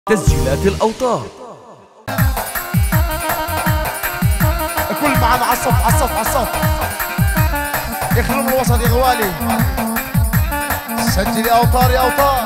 تسجيلات الأوتار. الكل معنا على الصف على الصف على الصف. يخرب الوسط يا غوالي. سجلي أوتار يا أوتار.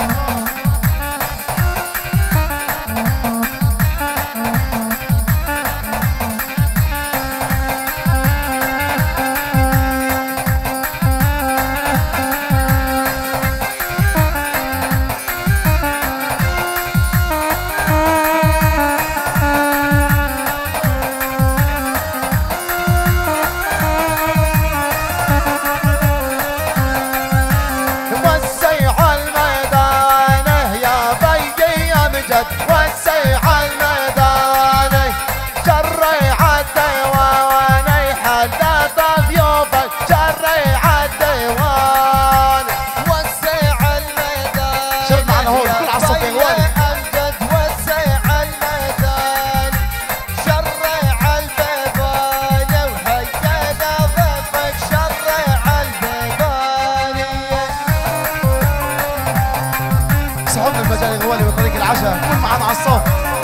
صحبنا المجال الغوالي بطريق العشاء، كل معنا على الصف.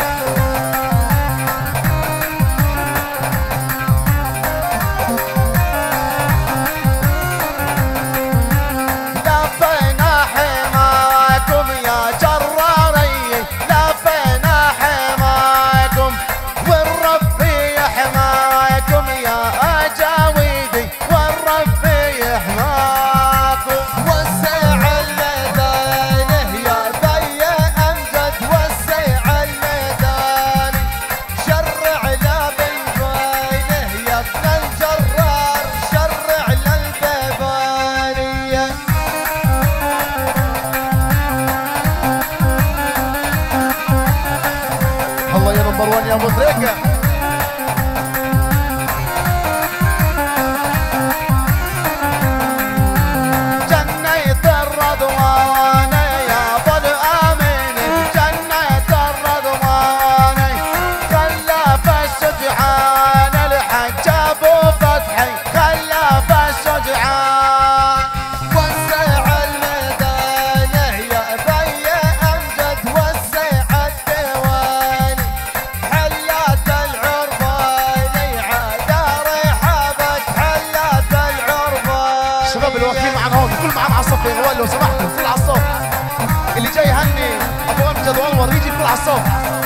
لفينا حماكم يا جراري، لفينا حماكم والرب يحماكم يا أجاويدي، والرب يحماكم. وسع الميدان يا بي أمجد، وسع الميدان شرع لبيبانه يا ابن الجرار، شرع للبيبانية. الله يا نمبر 1 يا ابو طريقة. الشباب اللي واقفين معنا هون الكل معنا على الصف يا غوال لو سمحتوا، الكل على الصف. اللي جاي يهني ابو امجد وانور يجي الكل على الصف.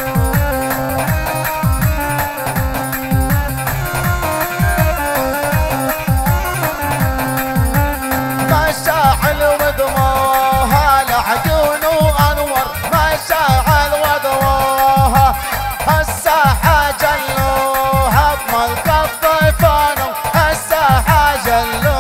مشاعل ودموها لعيون وانور، مشاعل ودموها الساحه جلوها بملك الضيفان، الساحه جلوها.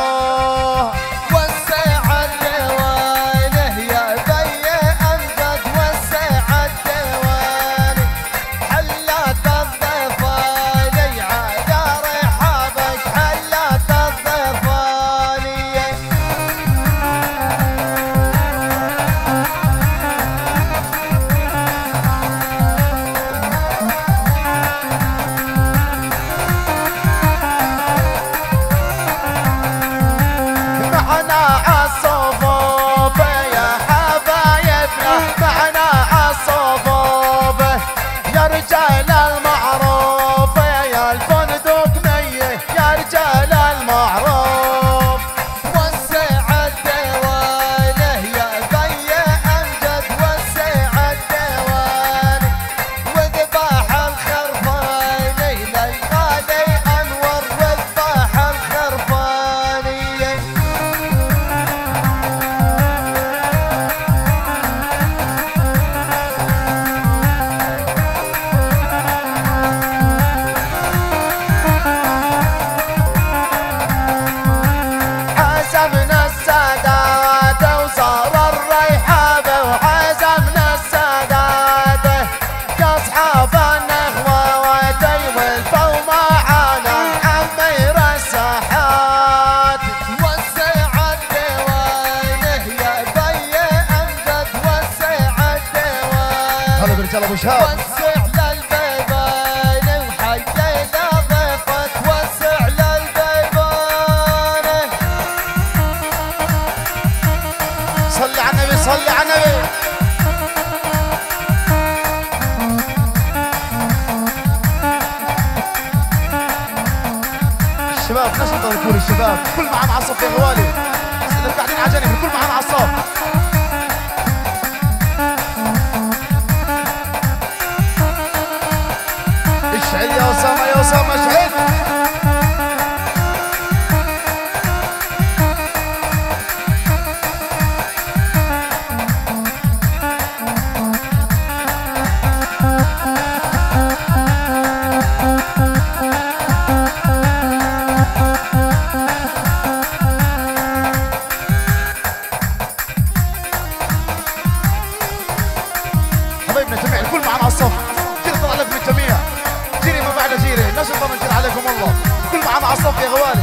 ابو شهاب وسع للبيبان وحيينا ضيفك، وسع للبيبان. صلي على النبي صلي على النبي. الشباب نشطة الكل الشباب كل معانا على الصف يا غوالي اللي قاعدين على جنب الكل معانا على الصف اشعل يا أسامة يا أسامة اشعل حبايبنا جميع الكل معنا على الصف جيري طلع لكم الجميع جيري ما بعد جيري نشطة نجري عليكم والله الكل معنا على الصف يا غوالي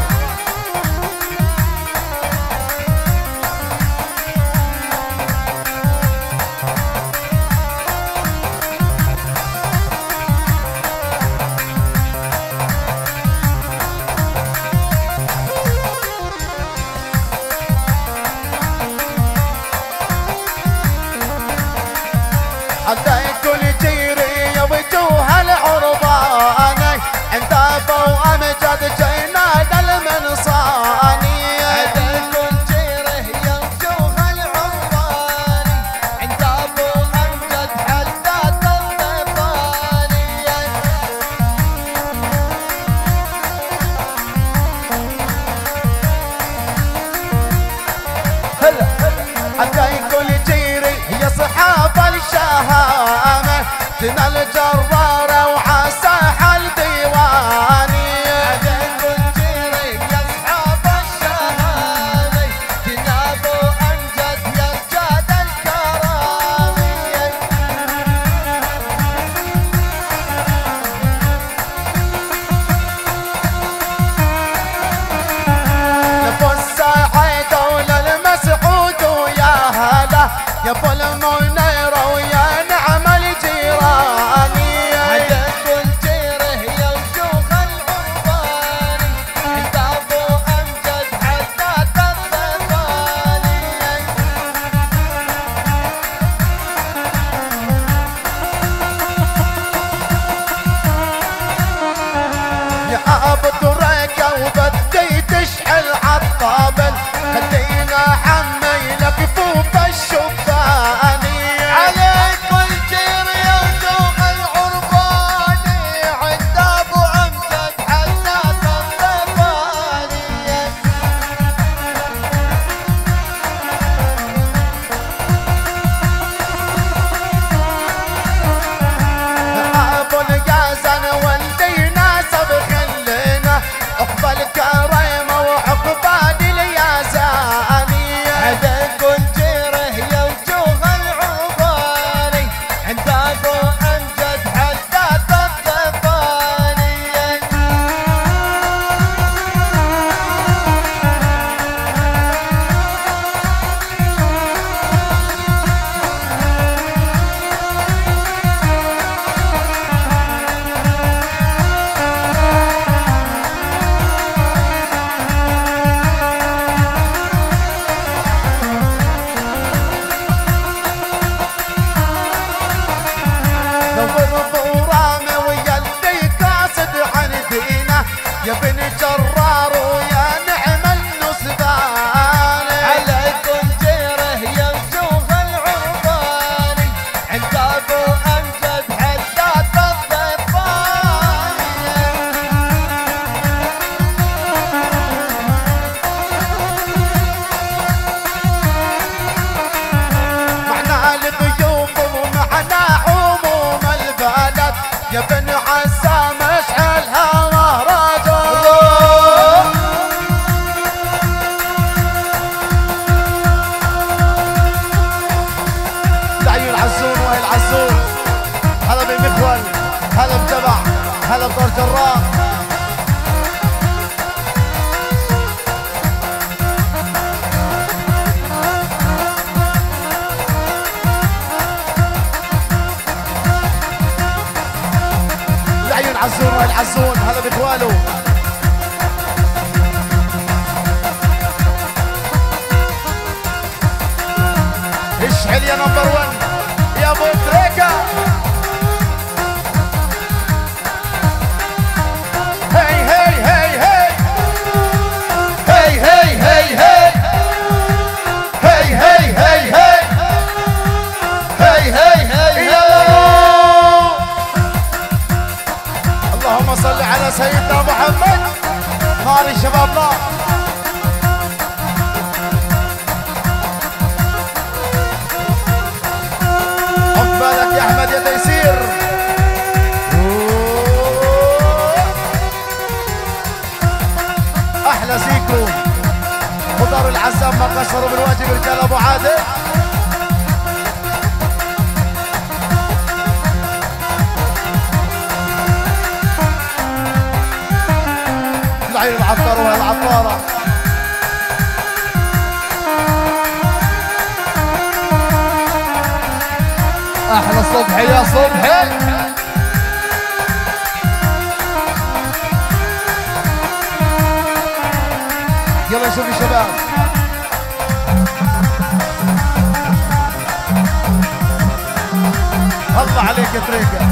عدى كل جيري يا وجوه العرباني عند ابو امجد جينا للمنصاني عدى كل جيري يا وجوه العرباني عند ابو امجد حداد الضباني هلا عدى كل جيري يا صحاب الشهامة جنا الجرارة وعساح الديواني عدن كل جيري يا أصحاب الشهامة جنا أبو أمجد يا جاد الكرامي لابو السعيد وللمسعود ويا هلا يا ابو المنيرة ويا نعم الجيراني عدد كل جيره يا وجوه العرباني عند ابو امجد حداد الضباني يا ابو تريكة وبدي تشعل عالطابل خلينا حمي لك فوق الشباني عليك كل جير يا وجوه العرباني عند ابو امجد حداد الضباني ابو القاسن والدي ناسب خلينا عقب الكريمه وعقبال الياساني عدد كل جيره يا وجوه العرباني عند ابو امجد حداد الضباني ضرب ورامي ويا اللي قاصد عن دينا يا بن جرار ويا نعم النسبان على كل جيره يا وجوه العرباني عند ابو امجد حداد الضباني معنا الضيوف ومعنا عموم البلد يا بن عزام اشعلها مهرجان لعيون عزون وائل عزون هلا بمخول هلا بجبع هلا بدار جراح لعيون عزون وائل عزون هلا باخواله اشعل يا نمبر 1 يا ابو تريكة هي هي هي هي ما قصروا بالواجب رجال ابو عادل. العين العطار وهي العطاره. احلى صبحي يا صبحي. يلا شوف يا شباب. الله عليك يا تريكه.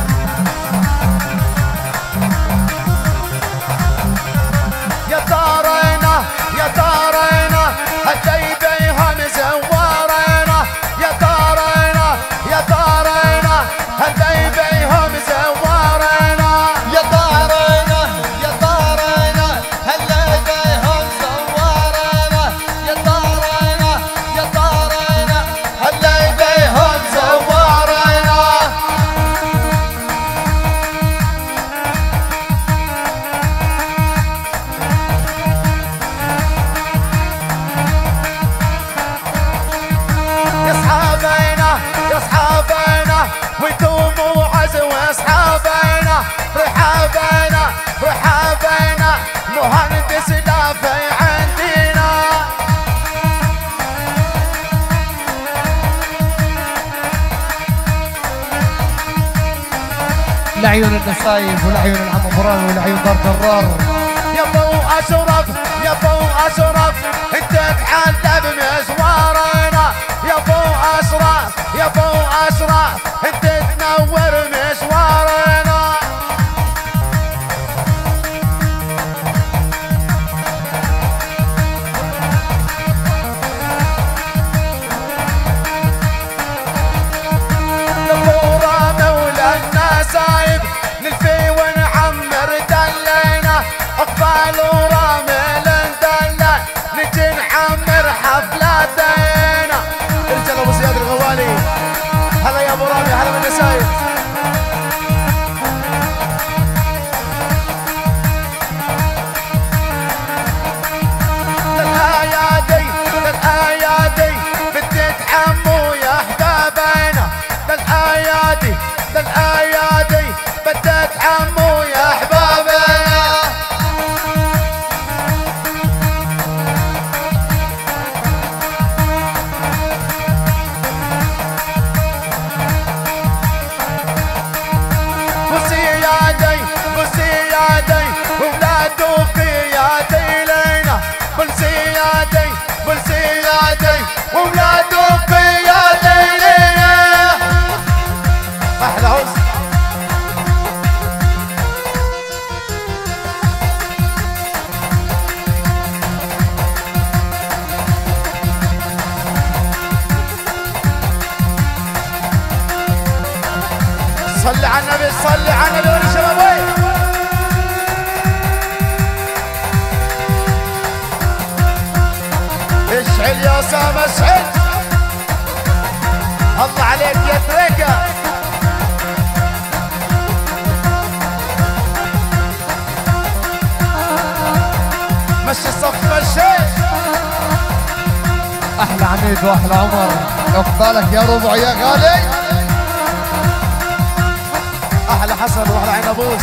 يا تارينا يا تارينا هالديبيها مزورينا. يا تارينا يا تارينا هالديبيها مزورينا. يا تارينا يا تارينا هالديبيها مزورينا. يا تارينا يا تارينا هالديبيها مزورينا. يا اصحابينا يا اصحابينا وانتم وعزو اصحابينا. رحابينا رحابينا مهندس لافي عندنا. لعيون النسايب ولعيون العم ابراهيم ولعيون دار كرار. يا ابو اشرف يا ابو اشرف انت تحلى بمشوارنا. يا ابو اشرف يا ابو اشرف انت تنور مشوارنا. نبورة مولى النسايب نلفي ونعمر دلينا. اقبال ورامل ندلع نجي نعمر حفلاتينا. رجال ابو زياد الغوالي هلا يا ابو رامي هلا بالنسايب. للايادي للايادي بدي تحموا يا احبابينا. للايادي للايادي بدي تحموا يا احبابينا. بوسيادي بوسيادي وولادو قيادي لينا. بوسيادي بوسيادي وولادو قيادي لينا. احلى حزن. صلي على النبي صلي على النبي يا شباب. اشعل يا اسامه اشعل. الله عليك يا تريكه. مشي الصف مشي. احلى عميد واحلى عمر. عقبالك يا ربع يا غالي. احلى حسن واحلى عنبوس.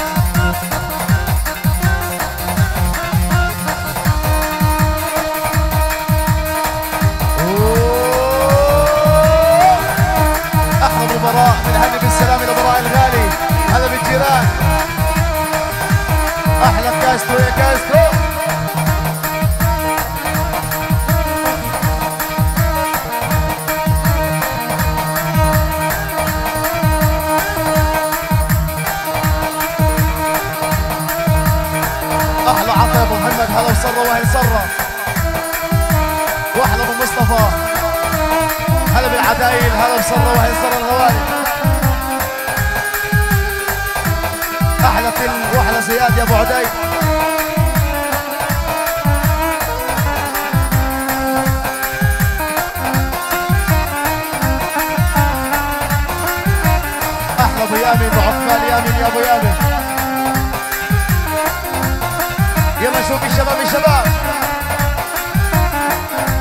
احلى ابو براء من هني بالسلام الى براء الغالي. هلا بالجيران. احلى كاسترو يا كاسترو. احلى عطيه ابو محمد هلا وسره واهل سره. واحلى ابو مصطفى هلا بالعدايل هلا بسره واهل سره الغوالي. احلى فيلم واحلى زياد يا ابو عدي. احلى ابو يامن وعقبال يامن يا ابو يامن. يلا شوف الشباب الشباب.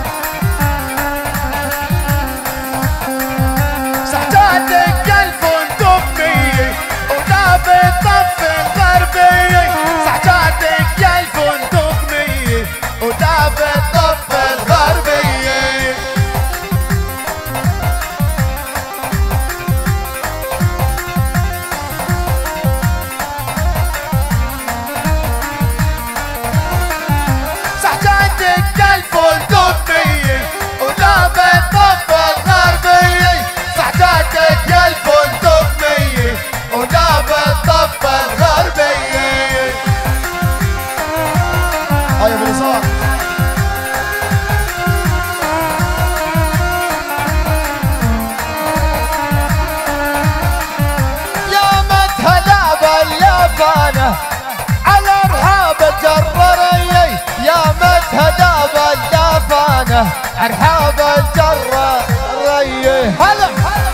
ارحاب الجرة الريه هلا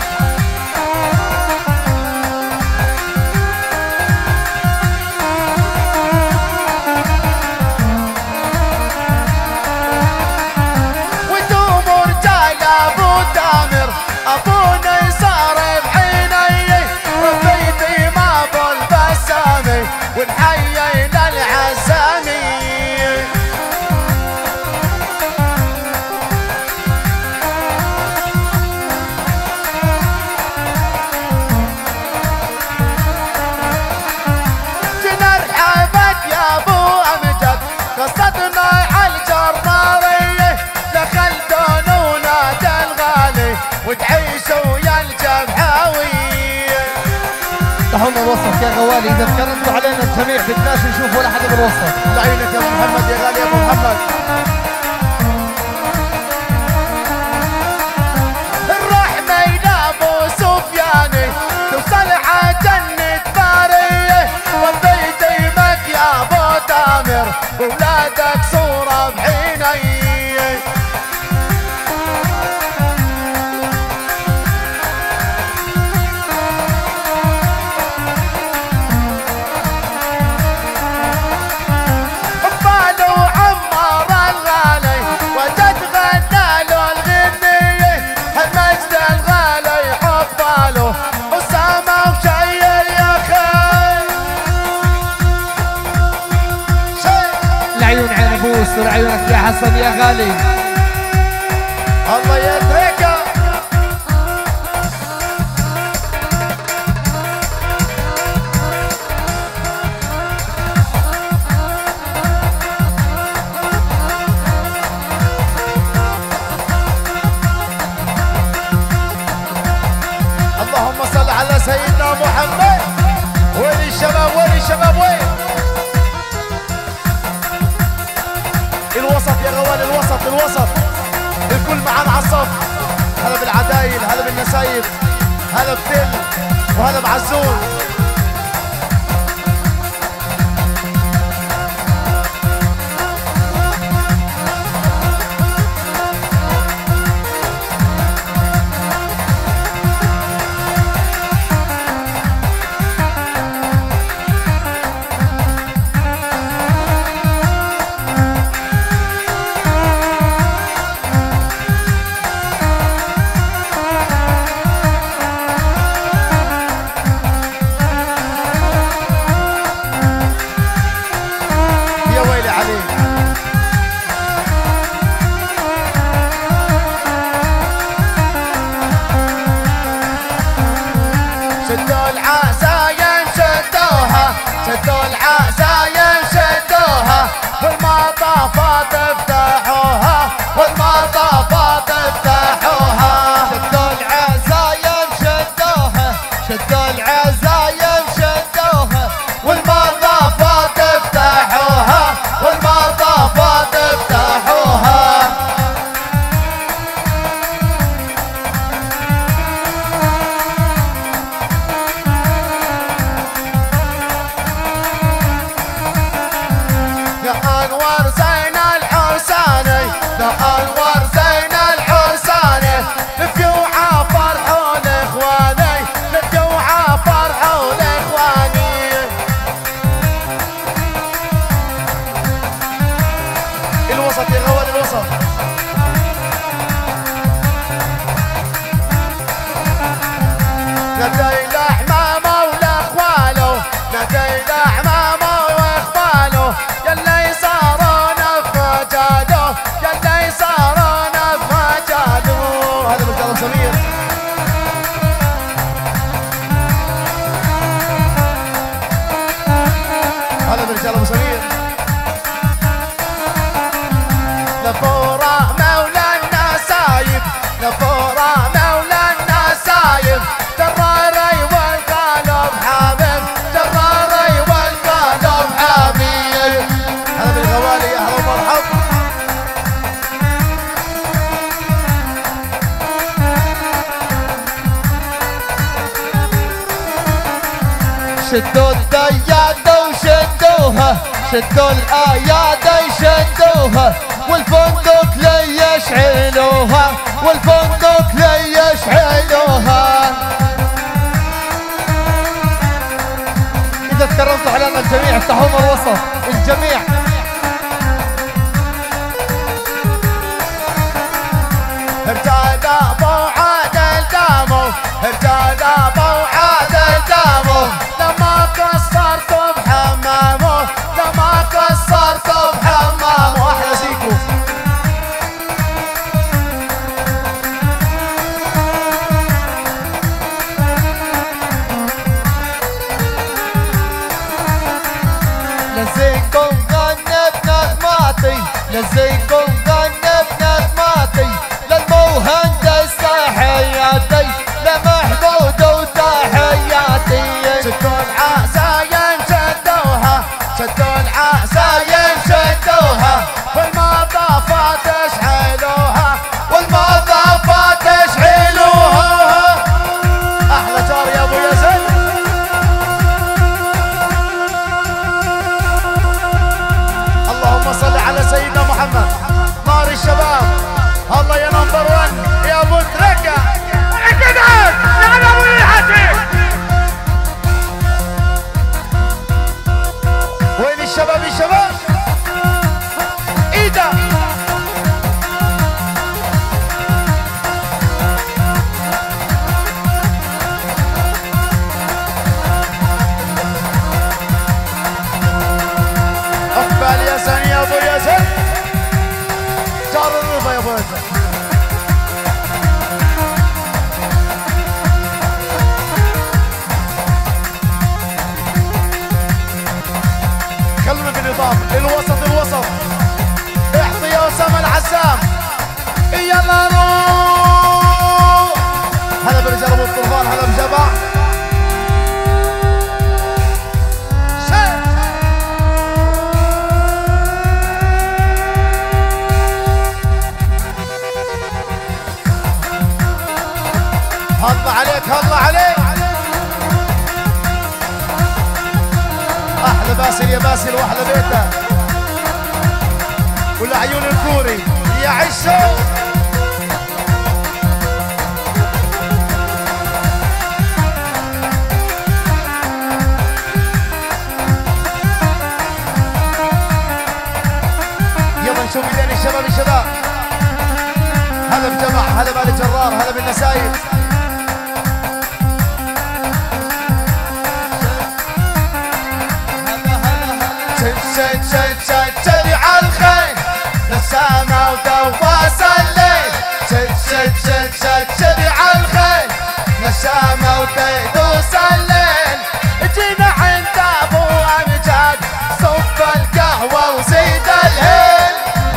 ابونا يصار بعيني ربيتي ما بالبسامي ونحيينا العزامي نرحبك يا ابو امجد قصدنا على الجراريه دخلتون ونادى الغالي وتعيشوا يا الجبهاوي. تحولنا الوسط يا غوالي، اذا تكرمتوا علينا الجميع بدناش نشوف ولا حدا بالوسط. لعينك يا ابو محمد يا غالي يا ابو محمد. الرحمه الى ابو سفياني توصل ع جنة باريه وبيت يمك يا ابو تامر واولادك صوره بعيني. يستر عيونك يا حسن يا غالي. الله يدرك. اللهم صل على سيدنا محمد. وين الشباب وين الشباب وين؟ الوسط يا غوال الوسط الوسط الكل معانا على الصف. هلا بالعدايل هلا بالنسايب هلا بتل وهلا بعزون. شدوا العزايم شدوها شدوا العزايم شدوها والمطافات افتحوها والمطافات افتحوها. شدوا العزايم شدوها شدوا العزايم شدوها والمطافات افتحوها والمطافات افتحوها. أنور زين الحساني يا أنور زين الحساني لفيوعة فرحوا لإخواني لفيوعة فرحوا لإخواني. الوسط يا غوال الوسط. ندي لحمامة ولإخواله ندي لحمامة وإخواله يلي صارونا في مجاله يلي صارونا في مجاله. هذا بالكلام سمير. هذا بالرجال ابو سمير. لفورة مولى النسايب لفورة مولى النسايب جراري والقلب حبيب جراري والقلب حبيب. هذا بالغوالي يا اهلا ومرحب. شدوا الديادة وشدوها شدوا الآيادة يشدوها والفندق لي يشعلوها والفندق لي يشعلوها. إذا تكرمتوا علينا الجميع افتحوا لنا الوسط الجميع. رجال ابو عادل دامو رجال ابو عادل دامو لما قصرتوا بحمامه لما قصرتوا بحمامه. احلى زيكو لزيكم غنى بنغماتي لزيكم غنى بنغماتي للمهندس تحياتي لمحمود وتحياتي. شدوا العزايم شدوها شدوا العزايم شدوها والمضافات اشعلوها والمضافات اشعلوها. احلى جار يا ابو يزن. اللهم صل على سيدنا محمد. نار الشباب الله يا نمبر 1 يا ابو تركه اكدعك يا ابو الحاتم. وين الشباب الشباب ايده اقبل يا زن يا ابو يزن جار الرضا يا ابو يزن. كلمة بنظام الوسط الوسط احطي يا اسامة العسام يلا روح. هلا برجال ابو الطوفان هلا بجبع الله عليك الله عليك. احلى باسل يا باسل واحلى بيته والعيون الكوري يا عشو. يلا نشوف ايدين الشباب الشباب. هلا بجمع هلا بآل جرار هلا بالنسايب. شد شد شد شد عالخيل للسما ودواس الليل. شد شد شد شد شد عالخيل للسما ودوس الليل. جينا عند ابو امجاد صب القهوه وزيد الهيل.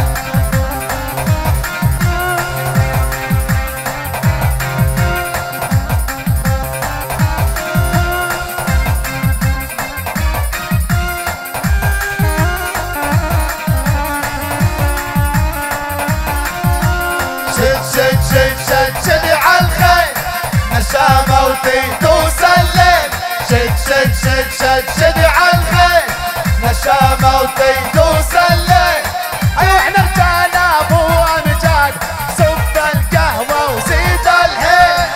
شد شد شد شد عالخيل نشامة وتدوس الليل. شد شد شد شد شد عالخيل نشامة وتدوس الليل. ايوه احنا رجال ابو امجاد صب القهوة وزيد الهيل.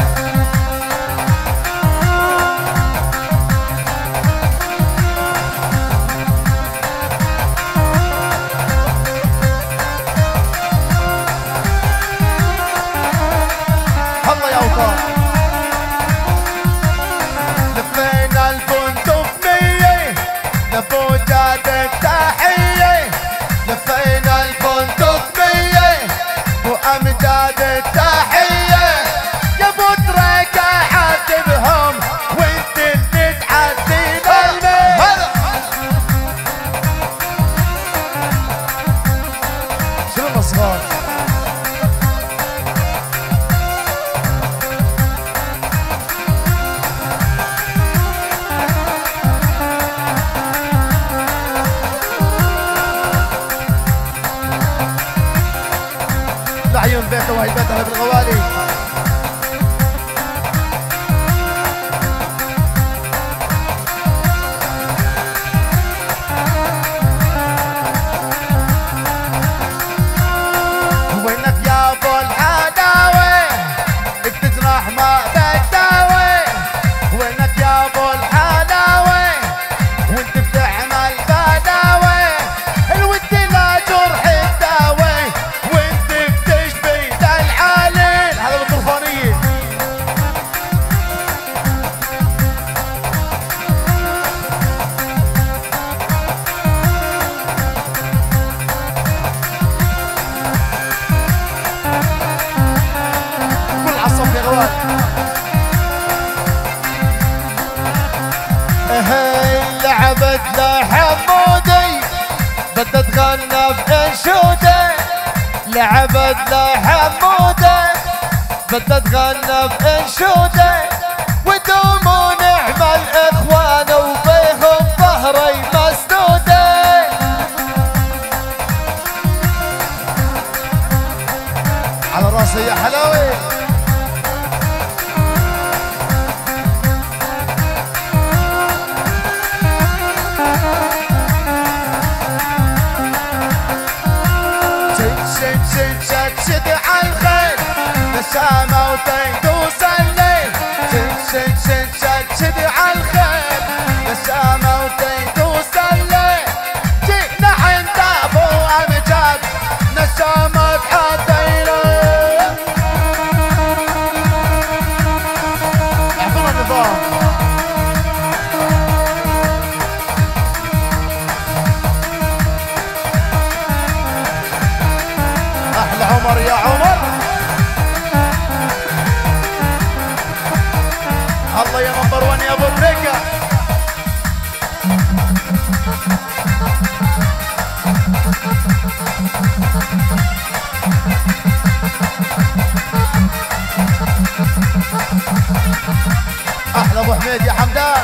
الله يا اوطان. لفينا الفندق 100 لابو جاد التحية. لفينا الفندق 100 وامجاد التحية. يا ابو تريكة عاتبهم وانت اللي تعدي بالمية. شنو الاصغار لعيون بيته وهيبتها بالغوالي. لعبت له حمودي بدها تغنى بانشوده، لعبت له حمودي بدها تغنى بانشوده، ودوموا نعم الاخوان وبيهم ظهري مسدوده. على راسي يا حلاوي. شد عالخيل نسامة وتندوس الليل، شد عالخيل نسامة وتندوس الليل، جينا عند ابو امجاد نسامة حدينا. اعطونا النظام. احلى عمر يا عمر. الله يا نمبر 1 يا ابو تريكة. احلى ابو حميد يا حمدان.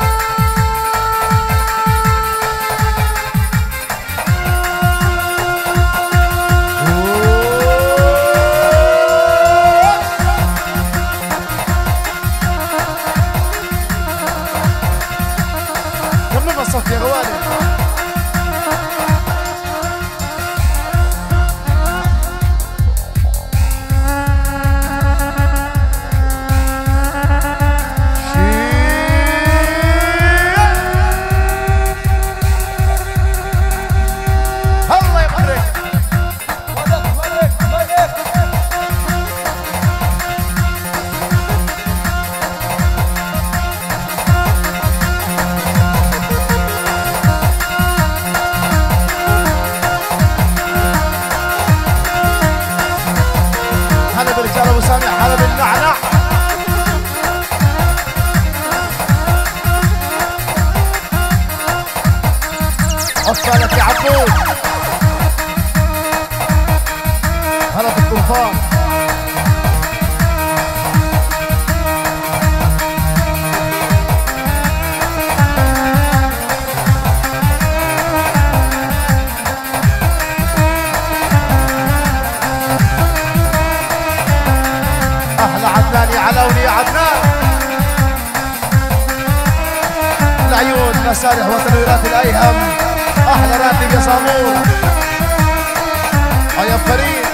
صف يا غوالي. الله يبارك. هلا بالرجال ابو سامح، هلا بالنعنع. عفالك يا عبود. هلا بالطوفان. احلى عدنان يا علوني يا عدنان. العيون مسارح وتنويرات الايهم. احلى راتب يا صامور. يا فريد.